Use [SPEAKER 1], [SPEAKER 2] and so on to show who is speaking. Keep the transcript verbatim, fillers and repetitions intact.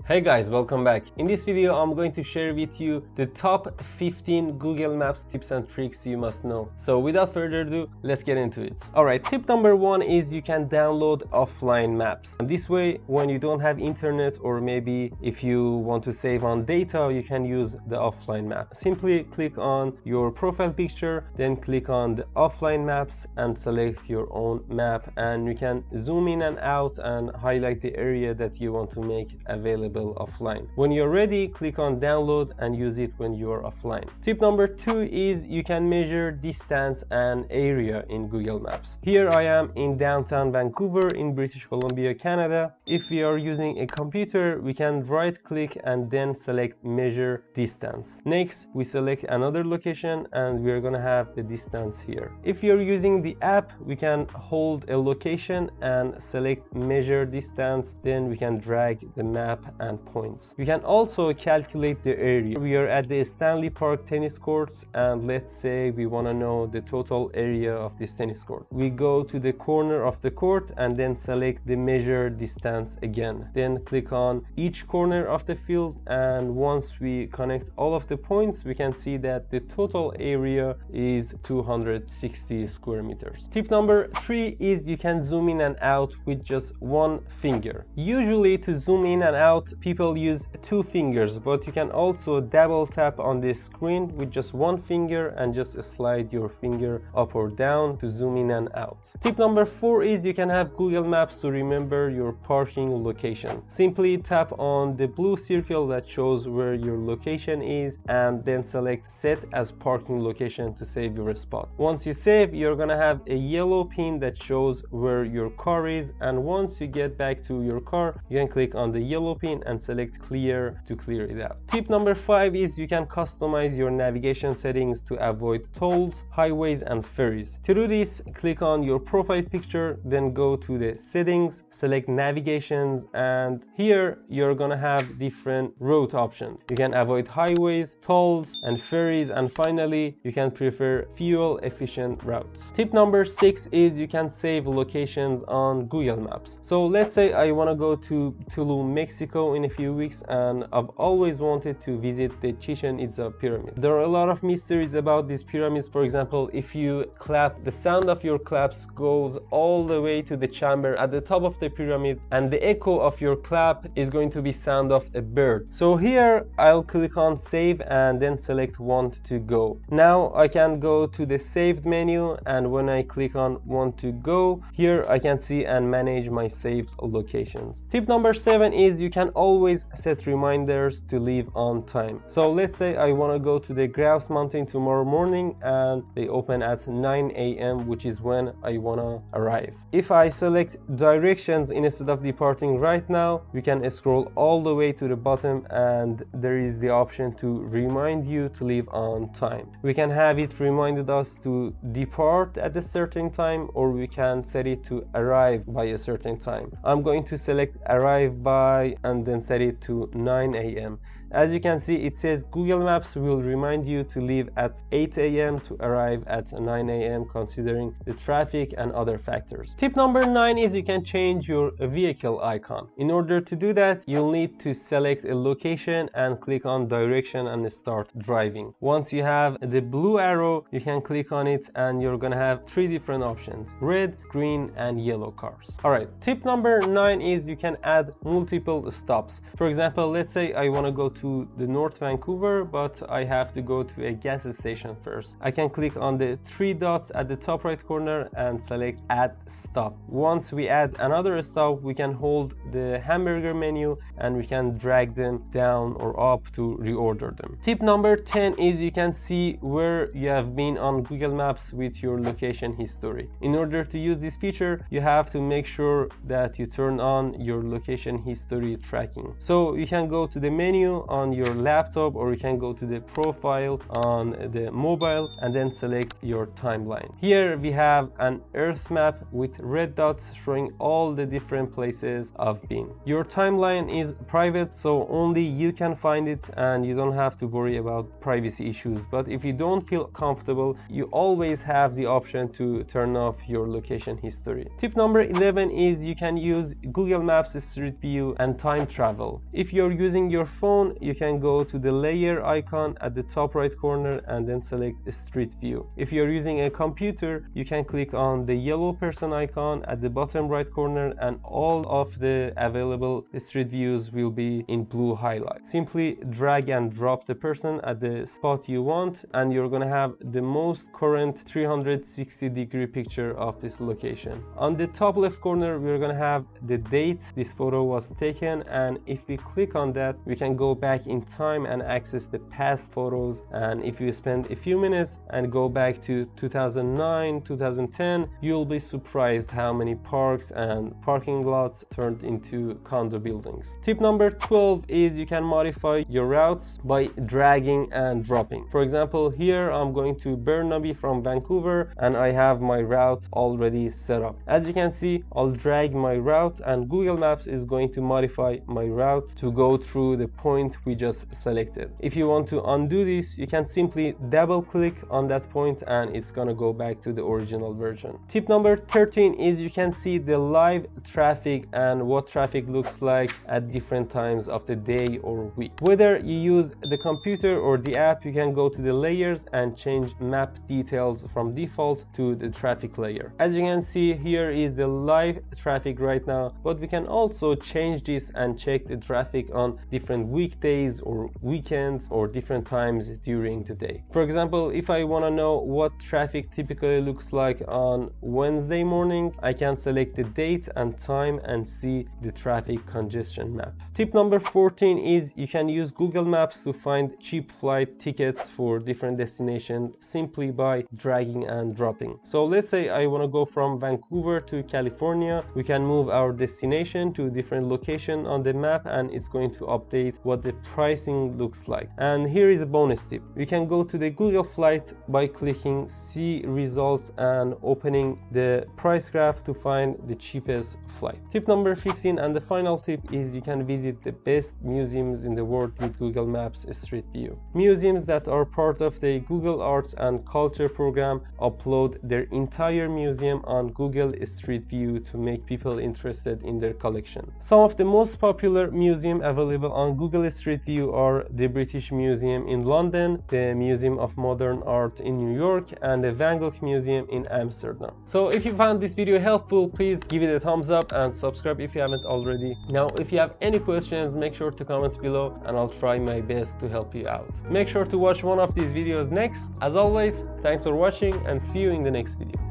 [SPEAKER 1] Hey guys, welcome back. In this video, I'm going to share with you the top fifteen Google Maps tips and tricks you must know. So without further ado, let's get into it. Alright, tip number one is you can download offline maps. And this way, when you don't have internet or maybe if you want to save on data, you can use the offline map. Simply click on your profile picture, then click on the offline maps and select your own map, and you can zoom in and out and highlight the area that you want to make available offline. When you're ready, click on download and use it when you are offline. Tip number two is you can measure distance and area in Google Maps. Here I am in downtown Vancouver in British Columbia, Canada. If we are using a computer, we can right click and then select measure distance. Next, we select another location and we're gonna have the distance here. If you're using the app, we can hold a location and select measure distance, then we can drag the map and points. You can also calculate the area. We are at the Stanley Park tennis courts, and let's say we want to know the total area of this tennis court. We go to the corner of the court and then select the measure distance again. Then click on each corner of the field, and once we connect all of the points, we can see that the total area is two hundred sixty square meters. Tip number three is you can zoom in and out with just one finger. Usually to zoom in and out, people use two fingers, but you can also double tap on the screen with just one finger and just slide your finger up or down to zoom in and out. Tip number four is you can have Google Maps to remember your parking location. Simply tap on the blue circle that shows where your location is and then select set as parking location to save your spot. Once you save, you're gonna have a yellow pin that shows where your car is, and once you get back to your car, you can click on the yellow pin and select clear to clear it out. Tip number five is you can customize your navigation settings to avoid tolls, highways and ferries. To do this, click on your profile picture, then go to the settings, select navigations, and here you're gonna have different route options. You can avoid highways, tolls and ferries, and finally you can prefer fuel efficient routes. Tip number six is you can save locations on Google Maps. So let's say I want to go to Tulum, Mexico in a few weeks, and I've always wanted to visit the Chichen Itza pyramid. There are a lot of mysteries about these pyramids. For example, if you clap, the sound of your claps goes all the way to the chamber at the top of the pyramid, and the echo of your clap is going to be sound of a bird. So here I'll click on save and then select want to go. Now I can go to the saved menu, and when I click on want to go, here I can see and manage my saved locations. Tip number seven is you can always set reminders to leave on time. So let's say I want to go to the Grouse Mountain tomorrow morning and they open at nine A M which is when I want to arrive. If I select directions instead of departing right now, we can scroll all the way to the bottom and there is the option to remind you to leave on time. We can have it reminded us to depart at a certain time, or we can set it to arrive by a certain time. I'm going to select arrive by and then set it to nine A M As you can see, it says Google Maps will remind you to leave at eight A M to arrive at nine A M considering the traffic and other factors. Tip number nine is you can change your vehicle icon. In order to do that, you'll need to select a location and click on direction and start driving. Once you have the blue arrow, you can click on it and you're gonna have three different options: red, green and yellow cars. Alright, tip number nine is you can add multiple stops. For example, let's say I want to go to the North Vancouver, but I have to go to a gas station first. I can click on the three dots at the top right corner and select add stop. Once we add another stop, we can hold the hamburger menu and we can drag them down or up to reorder them. Tip number ten is you can see where you have been on Google Maps with your location history. In order to use this feature, you have to make sure that you turn on your location history tracking. So you can go to the menu on your laptop, or you can go to the profile on the mobile and then select your timeline. Here we have an earth map with red dots showing all the different places I've been. Your timeline is private, so only you can find it and you don't have to worry about privacy issues. But if you don't feel comfortable, you always have the option to turn off your location history. Tip number eleven is you can use Google Maps Street View and time travel. If you're using your phone, you can go to the layer icon at the top right corner and then select Street View. If you're using a computer, you can click on the yellow person icon at the bottom right corner and all of the available street views will be in blue highlight. Simply drag and drop the person at the spot you want and you're gonna have the most current three hundred sixty degree picture of this location. On the top left corner, we're gonna have the date this photo was taken, and if we click on that, we can go back in time and access the past photos. And if you spend a few minutes and go back to two thousand nine, two thousand ten, you'll be surprised how many parks and parking lots turned into condo buildings. Tip number twelve is you can modify your routes by dragging and dropping. For example, here I'm going to Burnaby from Vancouver and I have my route already set up. As you can see, I'll drag my route and Google Maps is going to modify my route to go through the point we just selected. If you want to undo this, you can simply double click on that point and it's gonna go back to the original version. Tip number thirteen is you can see the live traffic and what traffic looks like at different times of the day or week. Whether you use the computer or the app, you can go to the layers and change map details from default to the traffic layer. As you can see, here is the live traffic right now, but we can also change this and check the traffic on different weekdays or weekends or different times during the day. For example, if I want to know what traffic typically looks like on Wednesday morning, I can select the date and time and see the traffic congestion map. Tip number fourteen is you can use Google Maps to find cheap flight tickets for different destinations simply by dragging and dropping. So let's say I want to go from Vancouver to California. We can move our destination to a different location on the map and it's going to update what the pricing looks like. And here is a bonus tip. We can go to the Google Flights by clicking see results and opening the price graph to find the cheapest flight. Tip number fifteen and the final tip is you can visit the best museums in the world with Google Maps Street View. Museums that are part of the Google Arts and Culture program upload their entire museum on Google Street View to make people interested in their collection. Some of the most popular museums available on Google Street View are the British Museum in London, the Museum of Modern Art in New York, and the Van Gogh Museum in Amsterdam. So if you found this video helpful, please give it a thumbs up and subscribe if you haven't already. Now, if you have any questions, make sure to comment below and I'll try my best to help you out. Make sure to watch one of these videos next. As always, thanks for watching and see you in the next video.